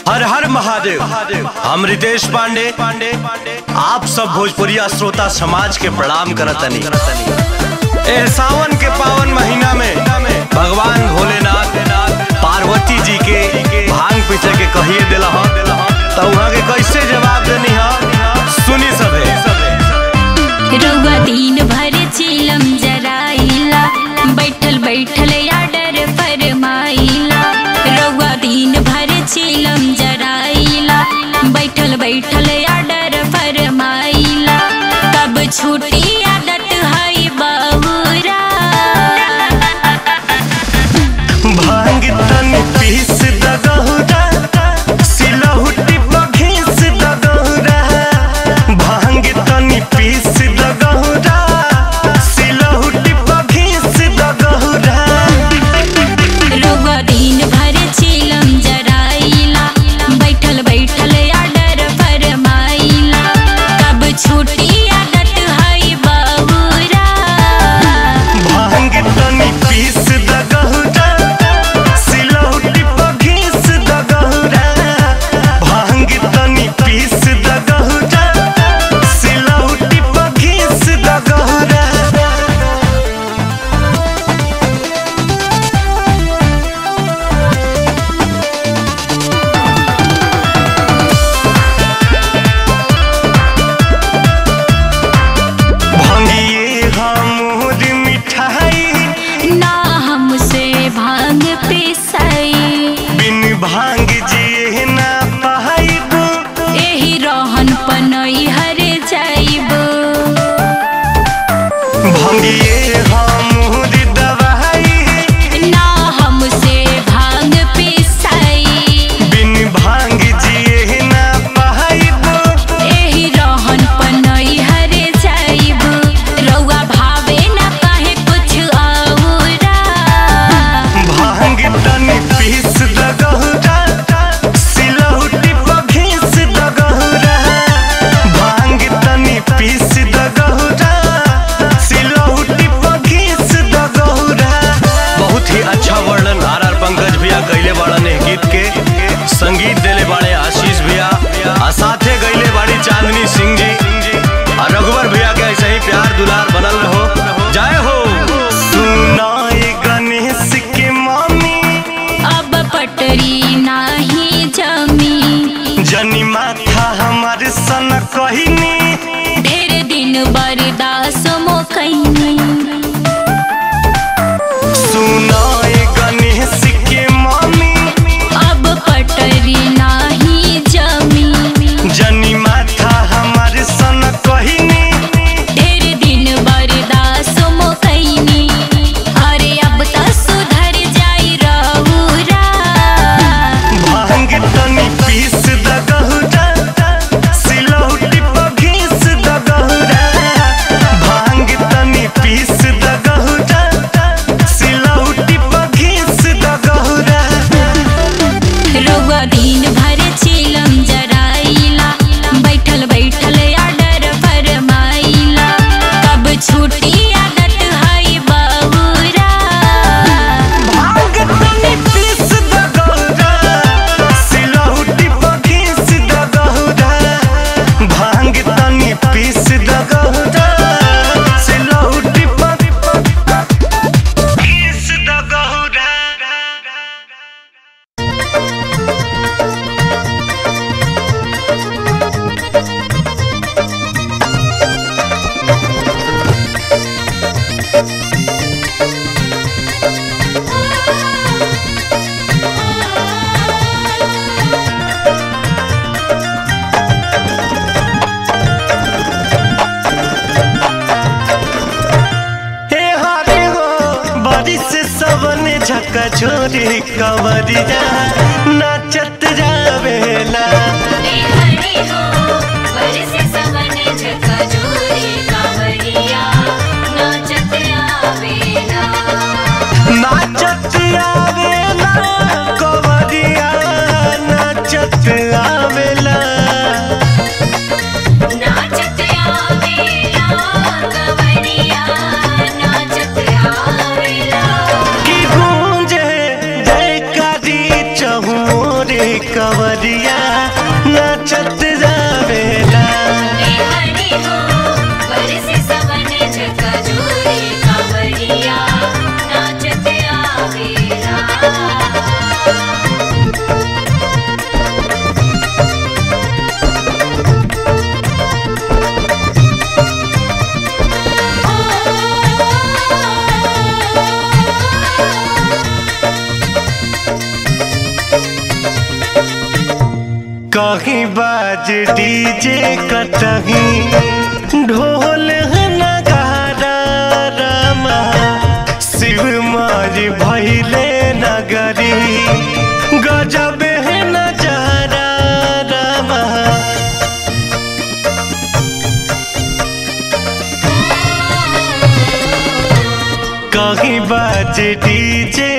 हर हर महादेव। हम रितेश पांडे आप सब भोजपुरिया श्रोता समाज के प्रणाम करतनी। सावन के पावन महीना में भगवान भोलेनाथ पार्वती जी के भांग पीछे के कहिए दिला तो वहाँ के कैसे जवाब देनी सुनी सभे। रउआ दिन भर चिलम जराइला, बैठल बैठल आडर फरमाइला। रउआ दिन भर चिलम जराइला, बैठल बैठल आडर फरमाइला। कब छूटी आदत है बहुरा, भांग तन पीस दगहुरा, सिलहुटी बघीस दगहुरा। भांग तन पीस दगहुरा, सिलहुटी बघीस दगहुरा। रउआ दिन भर चिलम जराइला, बैठल बैठल आडर फरमाइला। कब छूटी आदत है बहुरा, भांग तन पीस दगहुरा, सिलहुटी बघीस दगहुरा। भांग तन पीस दगहुरा, सिलहुटी बघीस दगहुरा। भांगिए हमर मिठाई, ना हमसे भांग पिसाई। बिन भांग जिए ना पाइब। एही रहन पनई हरे जाइब। भांगिए हमर दवाई, ना हमसे भांग पिसाई। बिन भांग जिए ना पाइब। एही रहन पनई हरे जाइब। रउआ भावे ना काहे कुछ औरा, भांग तन पीस दगहुरा, सिलहुटी बघीस दगहुरा। भांग तन पीस दगहुरा, सिलहुटी बघीस दगहुरा। बहुत ही अच्छा वर्णन आर पंकज भैया गईले बाड़न गीत के। संगीत देले बाड़े आशीष भैया, आ साथे गईले बाड़ी चांदनी सिंह जी। और रघुवर भैया के ऐसे ही प्यार दुलार बनल रहो। जय हो। सुनाए गणेश के मामी, अब पटरी नाही जमी। जनी माथा हमार सन कहिनी, ढेर दिन बर्दाश्त मो कइनी। सुनाए गणेश के मामी, अब पटरी नाही जमी। जनी माथा हमार सन कहिनी। ढेर दिन बर्दाश्त मो कइनी। अरे अब त सुधर जाई रहुरा, भांग तनी पीस दगहुरा, सिलहुटी बघीस दगहुरा। भांग तनी पीस दगहुरा, सिलहुटी बघीस दगहुरा। रउआ दिन भर चिलम जराइला, बैठल बैठल आडर फरमाइला। कब छूटी आदत है बहुरा, भांग तनी पीस दगहुरा, सिलहुटी बघीस दगहुरा। भांग तनी पीस दगहुरा, सिलहुटी बघीस दगहुरा। हे हरे हो बारिश सबने झका छोरी कवरिया नाचत जावेला। नाचत आवेला कवरिया, नाचत आवेला। की गूंजे जयकारी चहुरे कंवरिया नाचत जावेला। हरि हो बरसे सवन झका झूरे कांवरिया नाचत आवेला। कहीं बाज डीजे कतहीं ढोल नगारा रामा शिव माज भैले नगरी गजब है नजारा रामा। कहीं बाज डीजे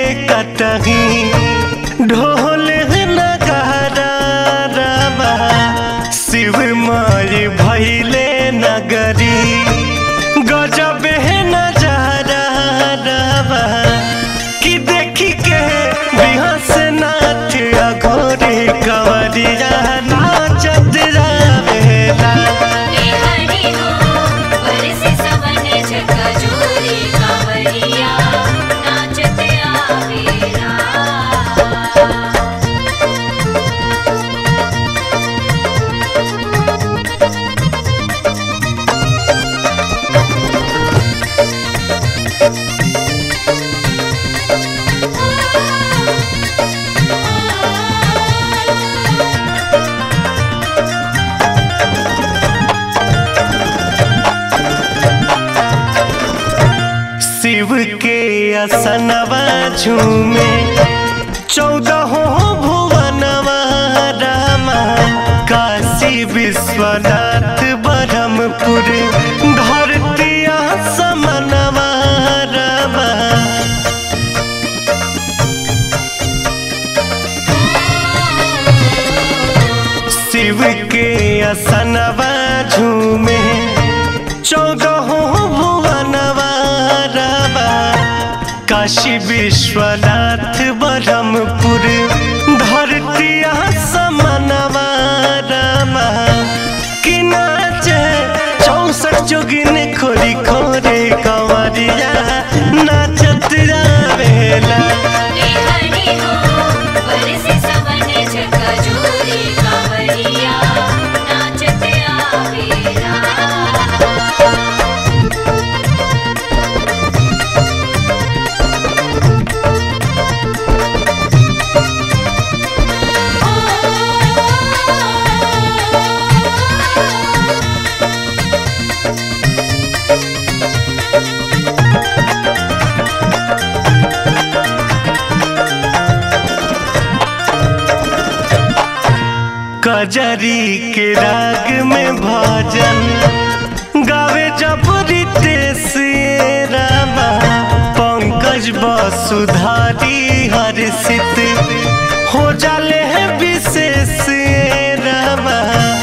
कतहीं ढोल नगारा रामा शिव माय भैले नगरी गजब है नजारा रामा। कि देखी के बिहस नाथ अघोरी कंवरिया नाचत जावेला। हरि हो बरसे सवन झका झूरे कांवरिया नाचत आवेला। शिव के असनवा झूमे 14 भुवनवा रामा काशी विश्वनाथ ब्रह्मपुर धरतिया समनवा रामा। शिव के असनवा झूमे 14 भुवनवा रामा काशी विश्वनाथ ब्रह्मपुर धरतिया समनवा रामा। कि नाचे 64 जोगिन खोरी खोरे कंवरिया नाचत जावेला। हरि हो बरसे सवन झका झूरे कांवरिया नाचत आवेला। कजरी के राग में भजन गावे जब रितेश रामा पंकज वसुधारी हर्षित हो जाले है विशेष रामा।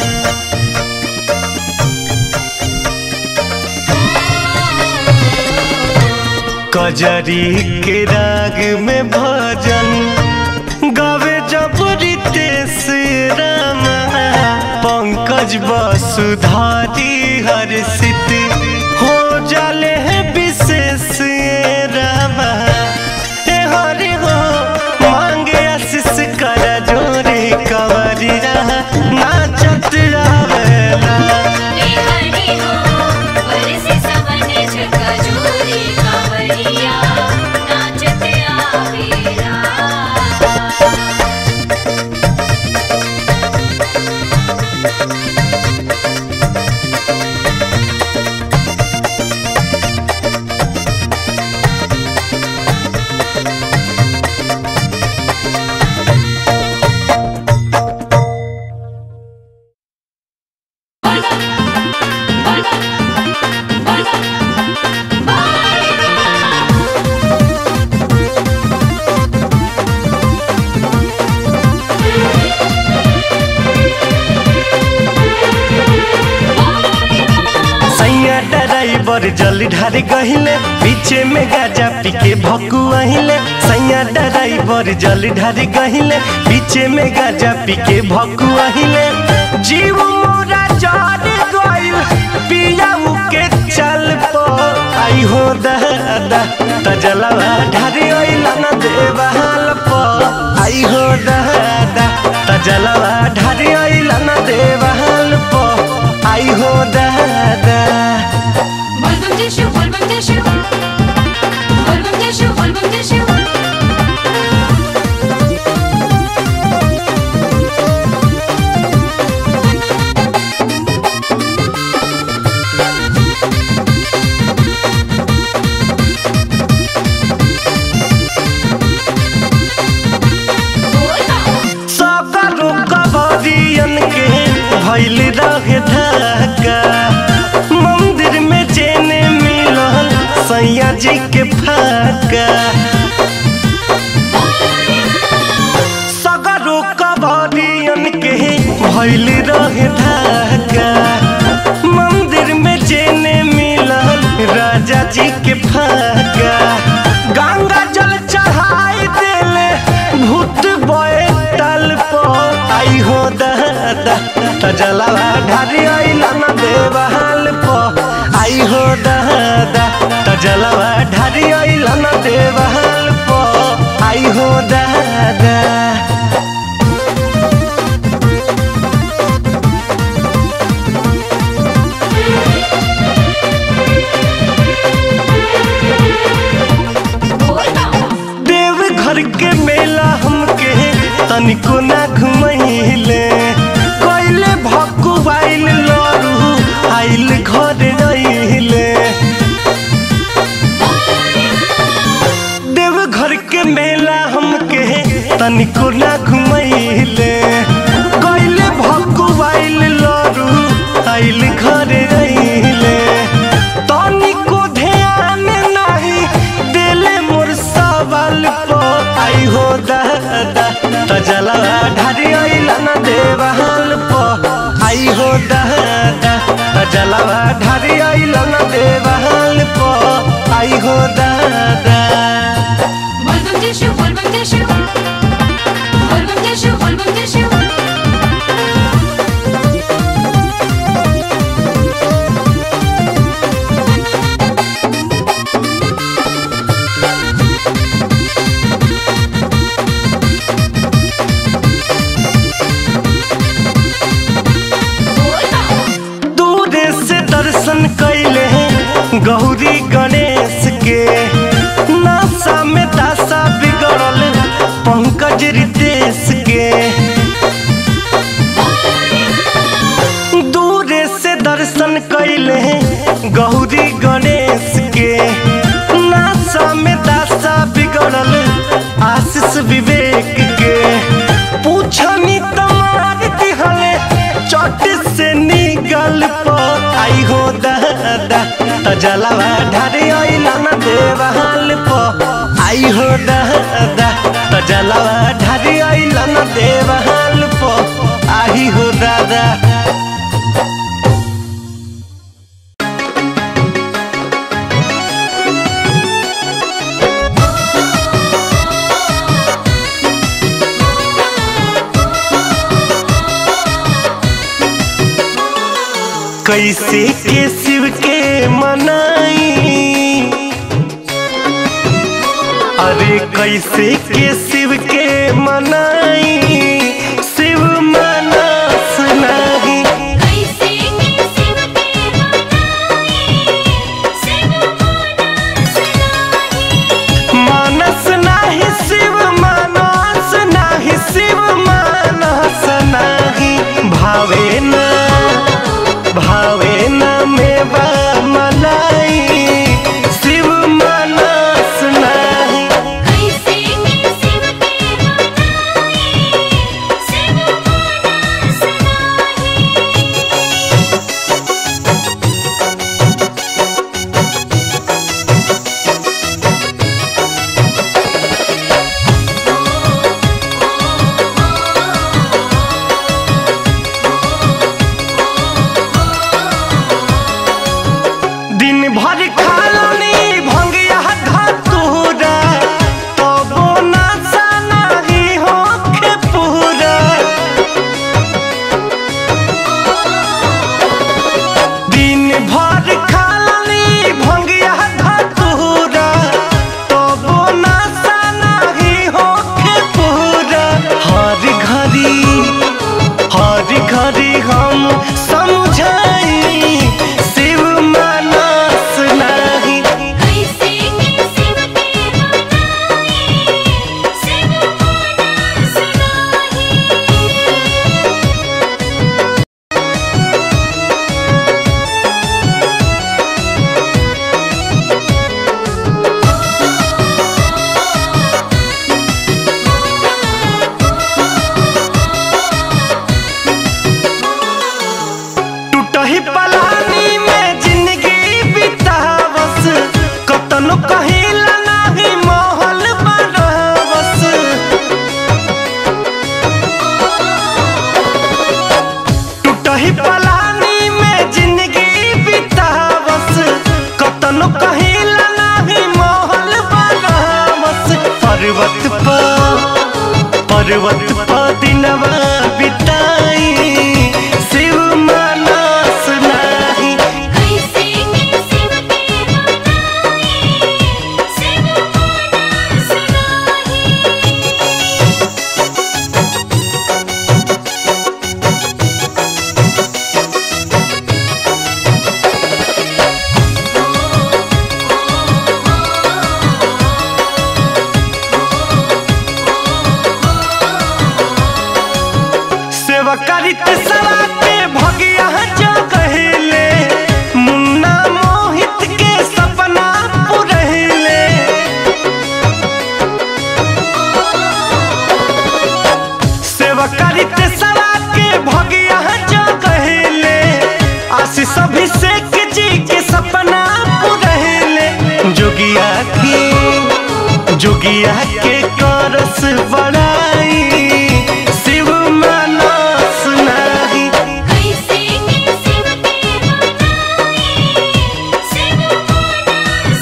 कजरी के राग में भजन गावे जब रितेश रामा पंकज वसुधारी हर्षित हो जाले है विशेष रामा। हे हरि हो मांगे आशीष कर जोरे कंवरिया नाचत जावेला। हरि हो बरसे सवन झका झूरे कांवरिया नाचत आवेला। जल ढारे गहिले पीछे में गाजा पी के भकुआहिले सैया ड्राइवर जल ढारे गहिले पीछे में गाजा पी के भकुआहिले जीव मोरा जड़ गइल पिया के चल पो आई हो दादा तजलवा ढारे अइला न देवाल पो आई हो दादा तजलवा ढारे अइला न देवाल पो आई हो दादा भइल रहे धक्का मंदिर में जेने मिलल सैया जी के फाका सगरो कबरियन के भइल रहे धक्का मंदिर में जेने मिलल राजा जी के फाका गंगा जल चढ़ाई देले भूत बैठल पो आई हो दादा तजलवा ढारी अइला न देवाल पो आई हो दादा तजलवा ढारी अइला न देवाल पो आई हो दादा देवघर के मेला हमके तनिको ना घुमैले भकुआइल लरू आइल घर रहिले देवघर के मेला हमके तनिको ना घुमैले गइले भकुआइल लरू आइल घर रहिले तनिको ध्यान नहीं देले मोर सवाल पो आई हो दादा तजलवा ढारी अइला न देवाल पो आई हो दादा तजलवा ढारी अइला न देवाल पो आई हो दादा कैले गौरी गणेश के नासा में दासा बिगड़ल पंकज रितेश के दूरे से दर्शन कैले गौरी गणेश के नासा में दासा बिगड़ल आशीष विवेक के पूछनी तमार दिहले चोट से निगल पो आई हो दादा तजलवा ढारी अइला न देवाल पो आई हो दादा तजलवा ढारी अइला न देवाल पो आई हो दादा कैसे के शिव के मनाई अरे कैसे के शिव के मनाई शिव मानस नहीं कैसे के शिव के मनाई शिव मानस नहीं शिव मानस नहीं शिव मानस नहीं भावे न मेवा मलाई शिव मानस नहीं कैसे के शिव के रही पलानी में जिंदगी बितावस कतनो कहिला नाही महल बनावस पर्वत पर दिनवा बिताई शिव मानस नाही कैसे के शिव के मनाई शिव मानस सेवा करित सवा के भगिया जो कहले मुन्ना मोहित के सपना पुरहिले सेवा करित सवा के भगिया जो कहले आशीष अभिषेक जी के सपना पुरहिले जोगिया के करस बड़ाई शिव मानस नाही कैसे के शिव के मनाई शिव मानस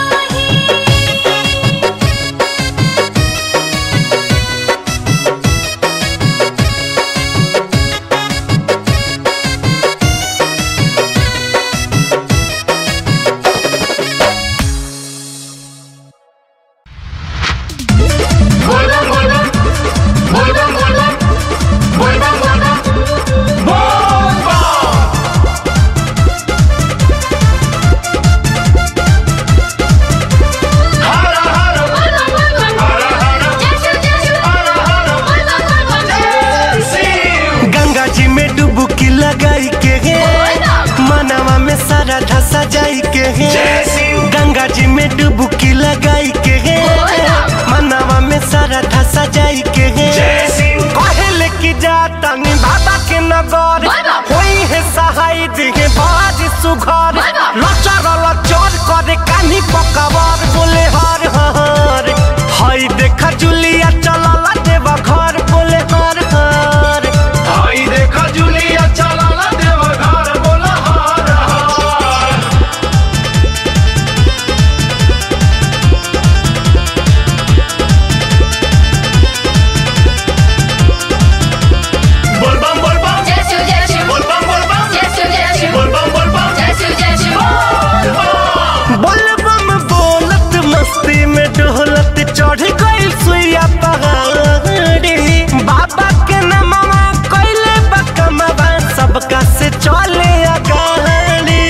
गंगा जी में डुबकी लगाई के मनवा में सारा धसा जाई के गंगा जी में डुबकी लगाई के मनवा में सारा धसा जाई के कहले की जाता नी बाबा के नगर होई है सहाय दिहे बाज सुघर लचर करे कानी पकावर बोले हर हर हई देखा जुलिया चलला देवा घर बोले हर हर आई देखा जुलिया चलाला देवा घर बोला हार हार बोल बम जय शिव बोल बम जय शिव बोल बम जय शिव बलबम बोलत मस्ती में डोलत चढ़ गई सुइया पहाड़ी बाबा के नमवा कैले बकमवा सबका से चले अगाड़ी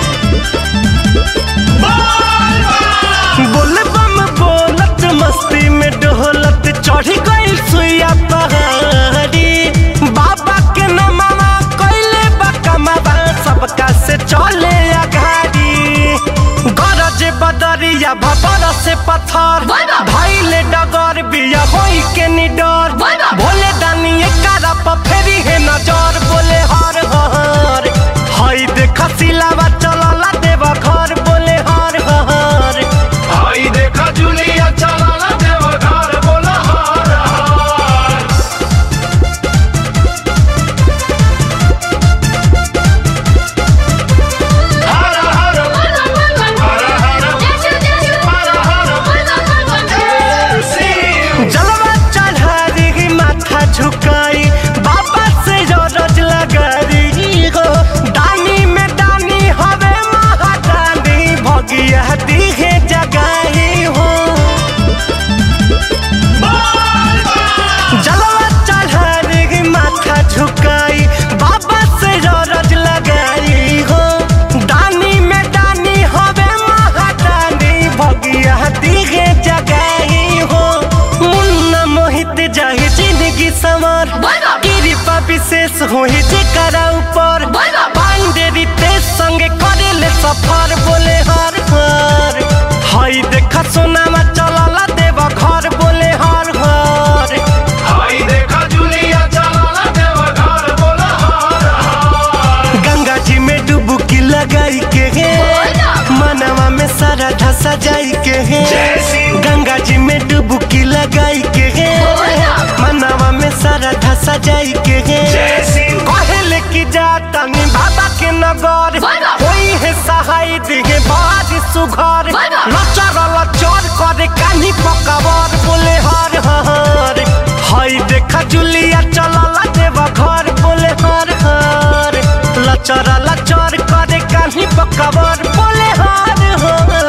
बलबम बोलत मस्ती में डोलत चढ़ गई सुइया पहाड़ी बाबा के नमवा कैले बकमवा सबका से चले अगाड़ी गरज बदरिया भबर से पत्थर भइले डगर बिया होई के निडर भोले दानी एकरा पर फेरी है नजर बोले हर हर हई देख सिलावा चलला देवा घर बोले हर हर आई देखा जुलिया चलाला देवा घर बोला हार हार हर हर हर हर हर शिव जलवा चढ़ारी माथा झुकाई बाबा से रज लगारी हो दानी में दानी हवे महादानी भगिया दिहे जगाई हो जलवा चढ़ारी माथा झुकाई बाबा से रज लगाई हो दानी में दानी हवे महादानी भगिया दिहे जगाई हो मुन्ना मोहित जाहि जिंदगी संवर कृपा विशेष होई जेकरा ऊपर पांडे रितेश संगे करेले सफर बोले हर हर हई देखा सोनामा चलला देवा घर बोले हर हर आई देखा जुलिया चलाला देवा घर बोला हार हार गंगा जी में डुबकी लगाई के मनवा में सारा धसा जाई के जय शिव गंगा जी में डुबकी लगाई के मनवा में सारा धसा जाई के जय शिव कहले की जा सुघर बाबा। लचर लचर करे कान्ही पकावर बोले हर हर हई देखा जुलिया चलला देवा घर बोले हर हर लचर लचर करे कान्ही पकावर बोले हर हर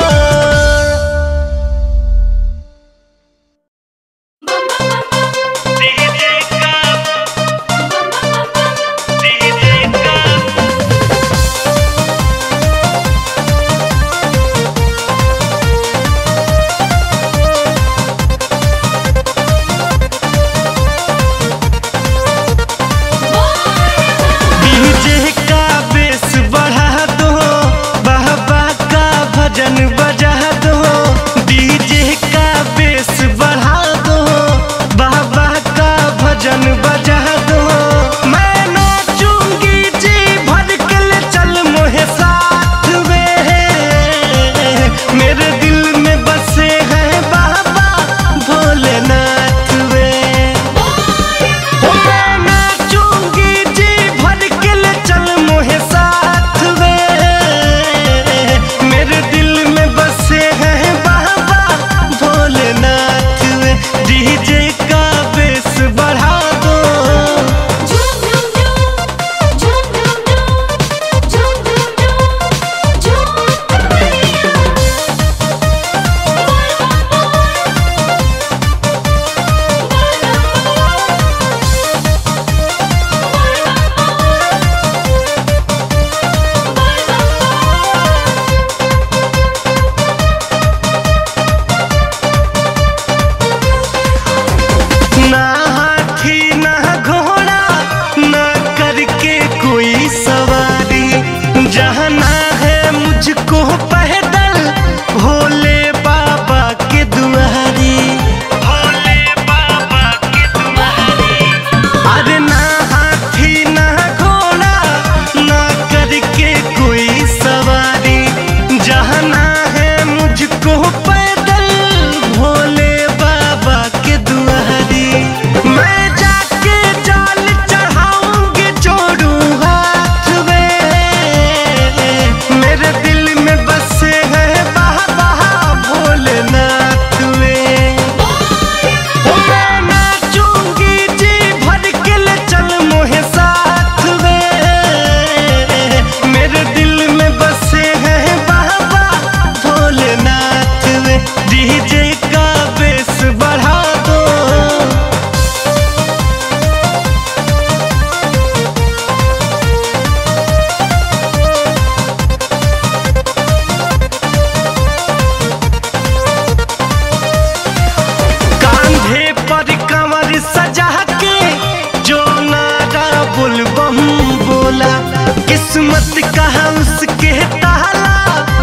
किस्मत कहा उसके ताला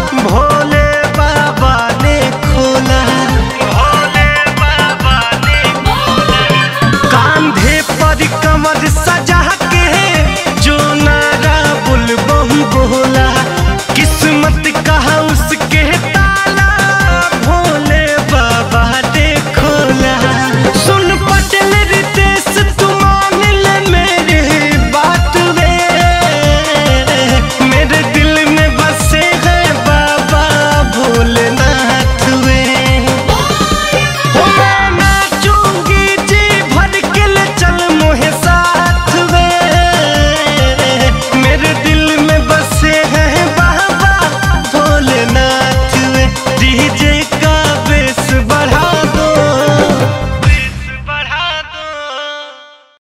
भोले बाबा ने खोला भोले बाबा ने खोला कांधे पर कमर